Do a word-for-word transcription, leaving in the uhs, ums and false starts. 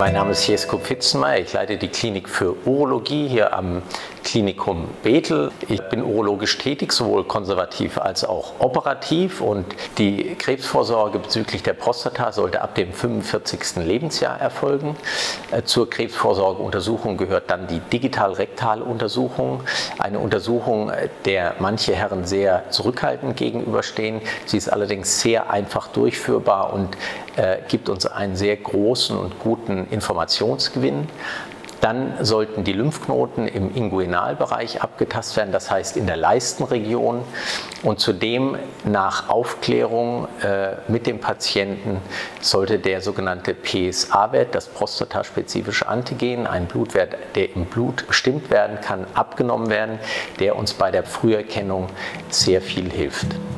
Mein Name ist Jesko Pfitzenmeier, ich leite die Klinik für Urologie hier am Klinikum Bethel. Ich bin urologisch tätig, sowohl konservativ als auch operativ, und die Krebsvorsorge bezüglich der Prostata sollte ab dem fünfundvierzigsten Lebensjahr erfolgen. Zur Krebsvorsorgeuntersuchung gehört dann die digital-rektale-Untersuchung, eine Untersuchung, der manche Herren sehr zurückhaltend gegenüberstehen. Sie ist allerdings sehr einfach durchführbar und äh, gibt uns einen sehr großen und guten Informationsgewinn. Dann sollten die Lymphknoten im Inguinalbereich abgetastet werden, das heißt in der Leistenregion. Und zudem nach Aufklärung äh, mit dem Patienten sollte der sogenannte P S A-Wert, das prostataspezifische Antigen, ein Blutwert, der im Blut bestimmt werden kann, abgenommen werden, der uns bei der Früherkennung sehr viel hilft.